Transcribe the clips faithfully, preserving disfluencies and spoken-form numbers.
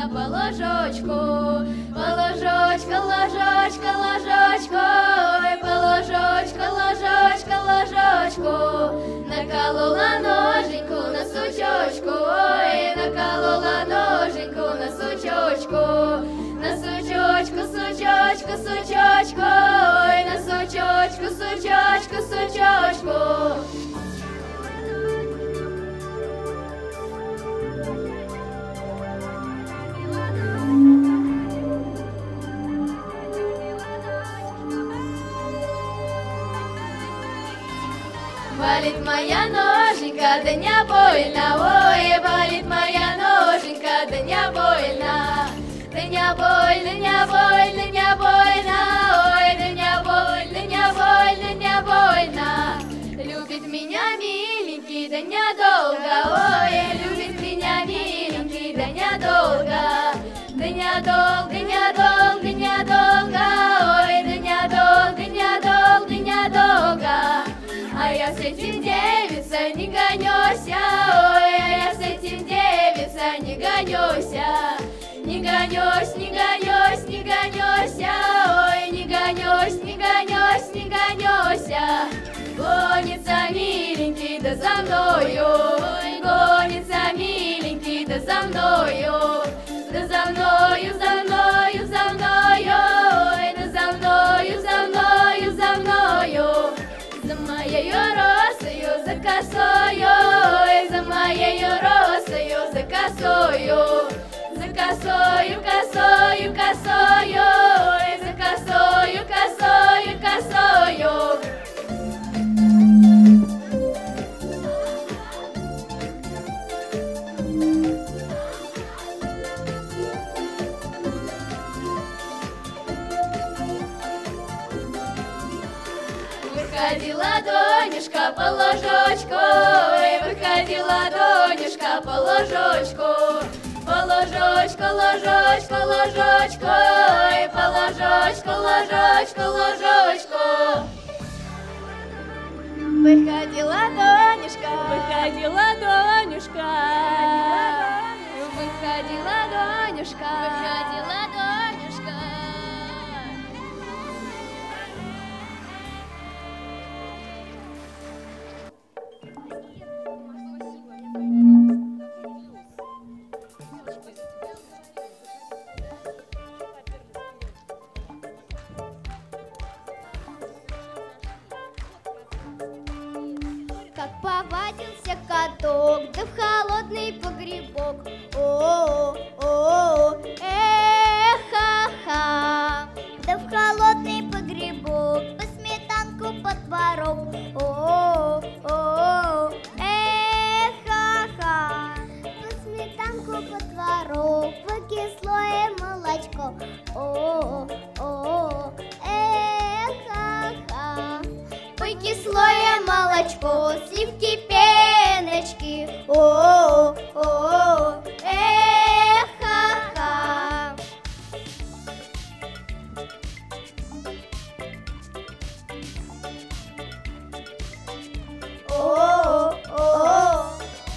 ложечка по ложочку, по ложочка, ложочка, ложочку, ой, по ложочка, ложочка, ложочку, наколола ноженьку на сучочку, ой, наколола ноженьку на сучочку, на сучочку, сучочку, сучочку, ой, на сучочку, сучочку, сучочку. Валит моя ноженька, да не больно, ой, валит моя ноженька, да не больно, да не больно, не больно, не больно, ой, да не больно, не больно, не больно. Любит меня миленький, да недолго, ой, любит меня миленький, да недолго, да недолго, недолго, недолго, ой, да недолго, недолго, недолго. А я с этим девица не гонюся, ой, а я с этим девица не гонюся, не гонюсь, не гонюсь, не гонюся, ой, не гонюсь, не гонюсь, не гонюся. Гонится миленький, да за мною, ой, гонится миленький, да за мною, да за мною, за мною, за мною, ой, да за мною, за мною, за мною. За моею росою, за косою, ой, за моею росою, за косою, за косою, косою, косою, ой, за косою, косою, косою. Выходила Донюшка по ложочку, ой, выходила Донюшка по ложочку, по ложочку, ложочку, ложочку, ой, по ложочку, ложочку, ложочку. Выходила Донюшка, Выходила Донюшка, выходила Донюшка, выходила Донюшка. Как повадился каток, да в холодный погребок. О, о, эх, ха-ха, да в холодный погребок, по сметанку под творог. О, о, эх, ха-ха, по сметанку под творог, по кислое молочко. О, о, эх, ха-ха, по кислое молочко, сливки, пеночки. О, о, эх, ха-ха. О, о.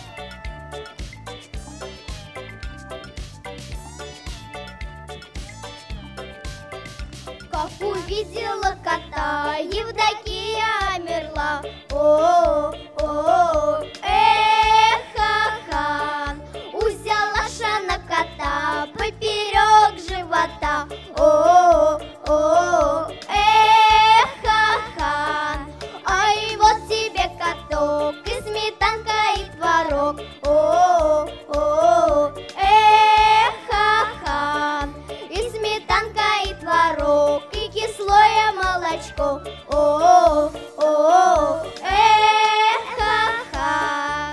Как увидела кота, Евдокия мерла. О, о, эх, ха-ха, взяла шана кота поперек живота. О, о, эх, ха-ха, ай, вот тебе каток, и сметанка, и творог. О, о, эх, ха-ха, и сметанка, и творог, и кислое молочко. О, о, эх, ха-ха.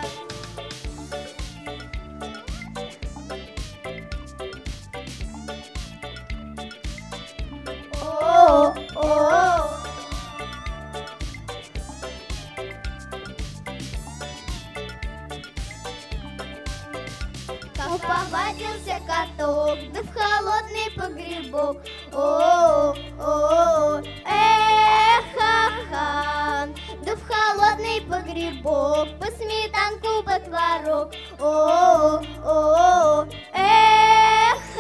О, о. Как повадился каток, да в холодный погребок. О, о, эх, ха-ха, да в холодный погребок, по сметанку, по творог. О, о, эх,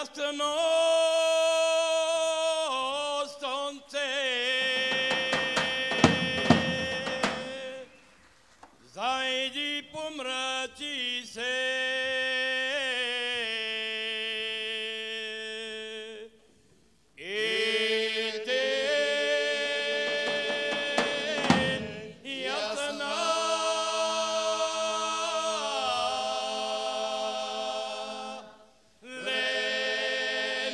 Jasno sonce zajdi pomrači se i ten jasna le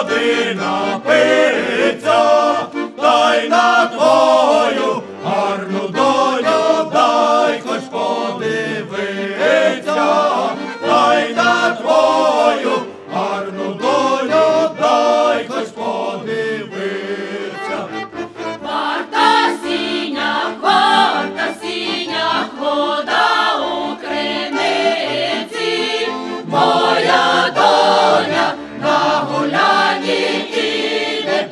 води напиться, та й на твою гарну доню дай хоч подивиться, та й на твою гарну доню дай хоч подивиться. Варта сіня, варта сіня, вода у криниці, моя доня на гулянні іде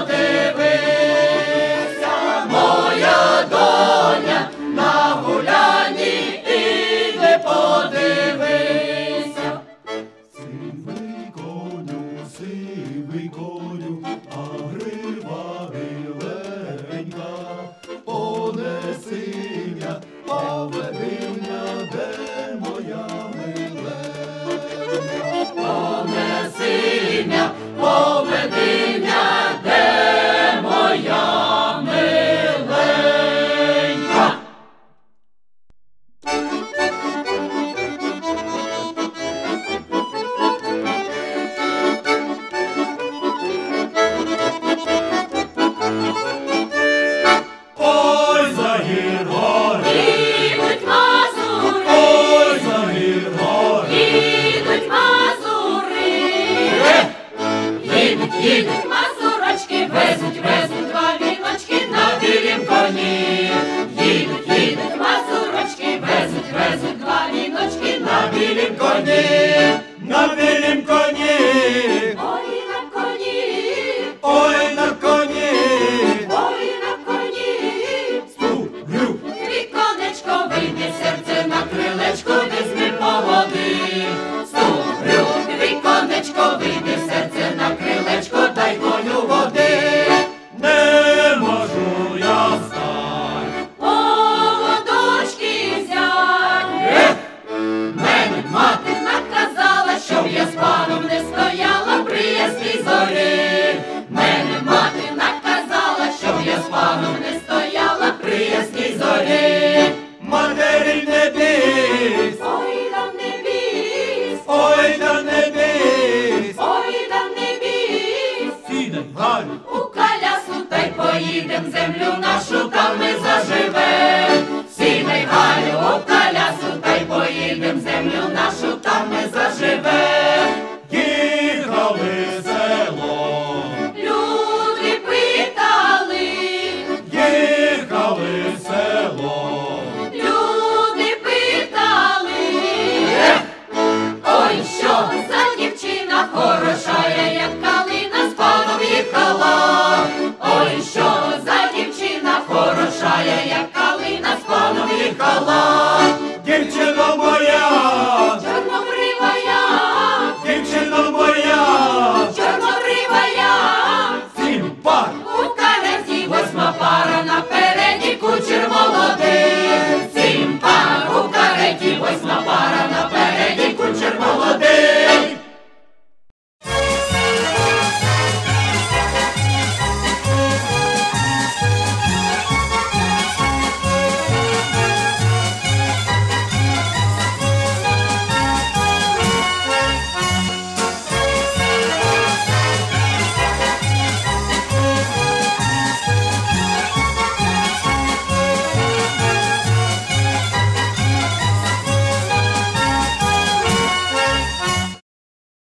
подивися, моя доня на гулянні іде подивися. Сивий коню, сивий коню, а грива біленька, понеси м'я, поведи м'я, де моя миленька. Понеси м'я, поведи м'я, де моя миленька. Ой, за гір гори, Їдуть мазури, ой, за гір гори, їдуть мазури, їдуть, їдуть мазурочки, везуть, везуть два віночки на білім коні. Їдуть, їдуть мазурочки, везуть, везуть два віночки на білім коні. на білім коні, Ой, на коні, ой, на коні, ой, на коні. стугрю, Віконечко, вийди, серце на крилечко, візьми поводи. Стугрю, віконечко, вийди, серце на крилечко, дай коню води. не можу я встать. О, дочки зять, мене мати наказала, щоб я з паном не стояла при ясній зорі. Мене мати наказала, щоб я з паном не стояла при ясній зорі. Матері не бійсь, Ой, да не бійсь, ой, да не бійсь, ой, да не бійсь. сідай, Галю, У